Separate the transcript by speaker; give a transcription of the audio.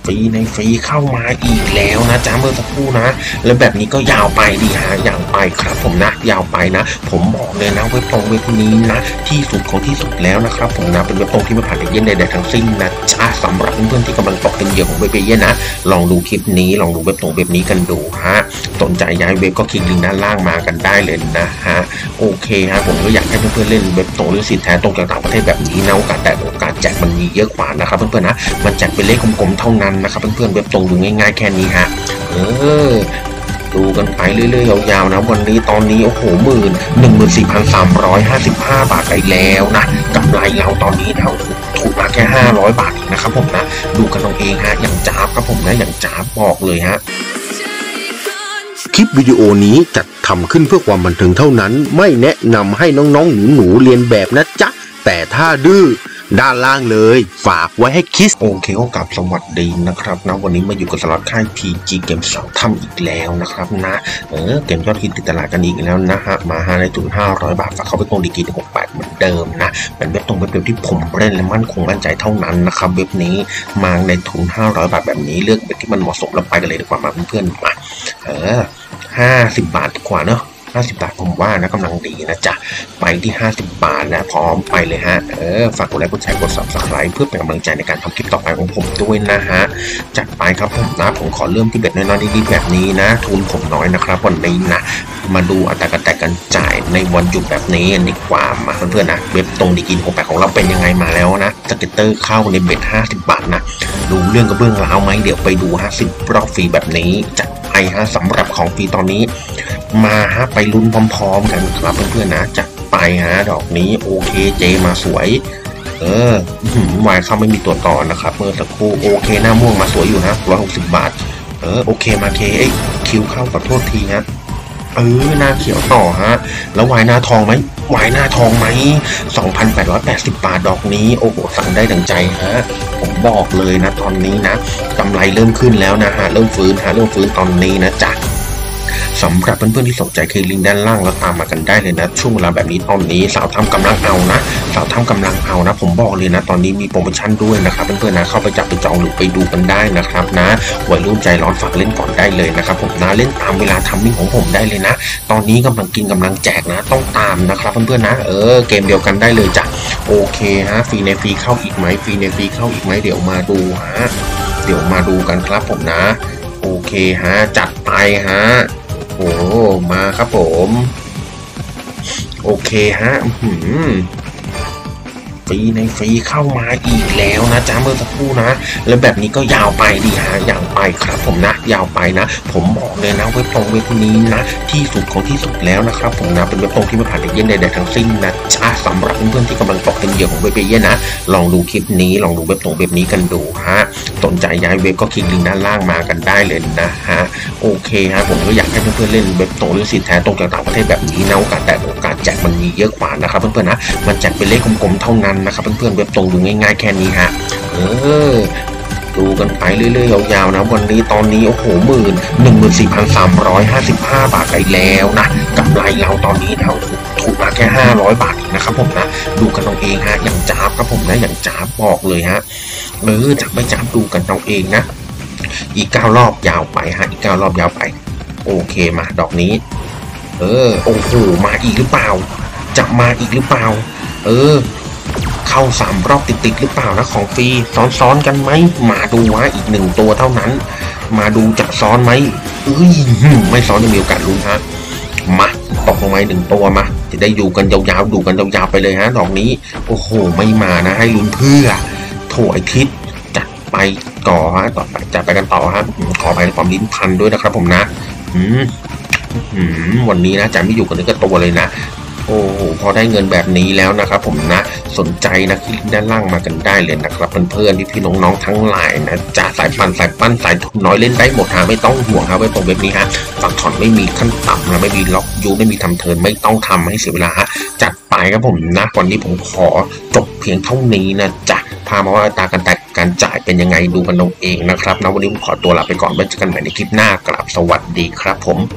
Speaker 1: ฟรีในฟรีเข้ามาอีกแล้วนะจ๊ะเมื่อสักครู่นะแล้วแบบนี้ก็ยาวไปดีฮะยาวไปครับผมนะยาวไปนะผมบอกเลยนะเว็บตรงเว็บนี้นะที่สุดของที่สุดแล้วนะครับผมนะเป็นเว็บตรงที่ไม่ผ่านเอเย่นใดๆทั้งสิ้นนะจ๊ะสำหรับเพื่อนๆที่กำลังตกเป็นเหยื่อของเว็บเอเย่นนะลองดูคลิปนี้ลองดูเว็บตรงเว็บนี้กันดูฮะสนใจย้ายเว็บก็คลิกลิงก์ด้านล่างมากันได้เลยนะฮะโอเคฮะผมก็อยากให้เพื่อนๆเล่นเว็บตรงหรือสิทธิ์แท้ตรงจากต่างประเทศแบบนี้นะโอกาสแจกมันมีเยอะกว่านะครับเพื่อนๆนะมันแจกเป็นเลขกลมๆเท่านั้นนะครับเพื่อนๆเว็บตรงดูง่ายๆแค่นี้ฮะดูกันไปเรื่อยๆยาวๆนะวันนี้ตอนนี้โอ้โห14,355 บาทไปแล้วนะกำไรเราตอนนี้นะถูกมาแค่500 บาทนะครับผมนะดูกันเอาเองฮะอย่างจ้าบครับผมนะอย่างจ้าบบอกเลยฮะ
Speaker 2: คลิปวิดีโอนี้จัดทำขึ้นเพื่อความบันเทิงเท่านั้นไม่แนะนำให้น้องๆหนูๆเรียนแบบนะจ๊ะแต่ถ้าดื้อด้านล่างเลยฝากไว้ให้คิด
Speaker 1: โอเคก็กลับสวัสดีนะครับนะวันนี้มาอยู่กับสล็อตค่าย PG เกมสาวทำอีกแล้วนะครับนะเกมยอดฮิตติดตลาดกันอีกแล้วนะฮะมาในทุน500 บาทฝากเข้าไปตรงดีกี68เหมือนเดิมนะเป็นเว็บตรงเว็บเดียวที่ผมเล่นและมั่นคงมั่นใจเท่านั้นนะครับเว็บนี้มาในทุน500 บาทแบบนี้เลือกเว็บที่มันเหมาะสมแล้วไปกันเลยดีกว่ามาเพื่อนๆมา50 บาทกว่าเนาะ50 บาทผมว่านะกำลังดีนะจ๊ะไปที่50 บาทนะพร้อมไปเลยฮะฝากกดไลค์กดแชร์กด Subscribe เพื่อเป็นกำลังใจในการทำคลิปต่อไปของผมด้วยนะฮะจัดไปครับผมนะผมขอเริ่มที่เบ็ดน้อยๆดีๆแบบนี้นะทุนผมน้อยนะครับวันนี้นะมาดูอัตราการแตกกันจ่ายในวันหยุดแบบนี้ดีกว่ามาเพื่อนๆนะเว็บตรงดีกิน68ของเราเป็นยังไงมาแล้วนะสเก็ตเตอร์เข้าในเบ็ด50 บาทนะดูเรื่องกระเบื้องราวไหมเดี๋ยวไปดู50 รอบฟรีแบบนี้จัดไปฮะสำหรับของฟรีตอนนี้มาฮะไปลุ้นพร้อมๆกันครับเพื่อนๆนะจัดไปฮะดอกนี้โอเคเจมาสวยวายเข้าไม่มีตัวต่อนะครับเมื่อสักครู่โอเคหน้าม่วงมาสวยอยู่นะ160 บาทโอเคมาเคคิวเข้าขอโทษทีฮะหน้าเขียวต่อฮะแล้ววายหน้าทองไหมวายหน้าทองไหม 2,880 บาทดอกนี้โอ้โหสั่งได้ดังใจฮะผมบอกเลยนะตอนนี้นะกำไรเริ่มขึ้นแล้วนะฮะเริ่มฟื้นตอนนี้นะจ๊ะสำหรับเพื่อนๆที่สนใจคลิกลิงก์ด้านล่างแล้วตามมากันได้เลยนะช่วงเวลาแบบนี้ตอนนี้สาวทำกำลังเอานะผมบอกเลยนะตอนนี้มีโปรโมชั่นด้วยนะครับเพื่อนๆนะเข้าไปจับไปจองหรือไปดูกันได้นะครับนะวัยรุ่นใจร้อนฝากเล่นก่อนได้เลยนะครับผมนะเล่นตามเวลาทัมมิ่งของผมได้เลยนะตอนนี้กำลังกินกำลังแจกนะต้องตามนะครับเพื่อนๆนะเกมเดียวกันได้เลยจ้ะโอเคฮะฟรีในฟรีเข้าอีกไหมเดี๋ยวมาดูฮะกันครับผมนะโอเคฮะจัดไปฮะโอ้มาครับผมโอเคฮะฟรีในฟรีเข้ามาอีกแล้วนะจ๊ะเมื่อสักครู่นะแล้วแบบนี้ก็ยาวไปดีฮะยาวไปครับผมนะยาวไปนะผมบอกเลยนะเว็บตรงเว็บนี้นะที่สุดของที่สุดแล้วนะครับผมนะเป็นเว็บตรงที่ไม่ผ่านเอเย่นใดๆทั้งสิ้นนะจ๊ะสำหรับเพื่อนๆที่กำลังตกเป็นเหยื่อของเว็บเอเย่นนะลองดูคลิปนี้ลองดูเว็บตรงเว็บนี้กันดูฮะสนใจย้ายเว็บก็คลิกลิงก์ด้านล่างมากันได้เลยนะฮะโอเคฮะผมก็อยากให้เพื่อนๆเล่นเว็บตรงหรือสิทธิ์แท้ตรงจากต่างประเทศแบบนี้นะโอกาสแจกมันมีเยอะกว่านะครับเพื่อนๆนะมันแจกเป็นเลขกลมๆเท่านั้นนะครับเพื่อนๆเว็บตรงดูง่ายๆแค่นี้ฮะดูกันไปเรื่อยๆยาวๆนะวันนี้ตอนนี้โอ้โห14,355 บาทไปแล้วนะกำไรเราตอนนี้นะถูกมาแค่500 บาทนะครับผมนะดูกันเอาเองฮะอย่างจ้าบครับผมนะอย่างจ้าบบอกเลยฮะจับไม่จับดูกันเอาเองนะอีก9 รอบยาวไปฮะอีก9 รอบยาวไปโอเคมาดอกนี้โอ้โหมาอีกหรือเปล่าจะมาอีกหรือเปล่าเข้า3 รอบติดหรือเปล่านะของฟรีซ้อนกันไหมมาดูว่าอีก1 ตัวเท่านั้นมาดูจะซ้อนไหมไม่ซ้อนจะมีโอกาสลุ้นฮะมาตกลงมา1 ตัวมาจะได้อยู่กันยาวๆดูกันยาวๆไปเลยฮะดอกนี้โอ้โหไม่มานะให้ลุ้นเพื่อโถไอทิศจัดไปต่อฮะต่อไปจัดไปกันต่อฮะขออภัยในความลิ้นพันด้วยนะครับผมนะวันนี้นะจะไม่อยู่กันนึกตัวเลยนะโอ้โหพอได้เงินแบบนี้แล้วนะครับผมนะสนใจนะคลิกด้านล่างมากันได้เลยนะครับเพื่อนๆพี่ๆน้องๆทั้งหลายนะจะสายปั้นสายทุนน้อยเล่นได้หมดฮะไม่ต้องห่วงครับไว้ตรงเว็บนี้ฮะฝั่งถอนไม่มีขั้นต่ำนะไม่มีล็อกยูไม่มีทำเทิร์นไม่ต้องทำให้เสียเวลาฮะจัดไปครับผมนะวันนี้ผมขอจบเพียงเท่านี้นะจ๊ะพามาว่าตากันแต่การจ่ายเป็นยังไงดูกันเอาเองนะครับนะวันนี้ผมขอตัวลาไปก่อนไว้เจอกันใหม่ในคลิปหน้ากราบสวัสดีครับผม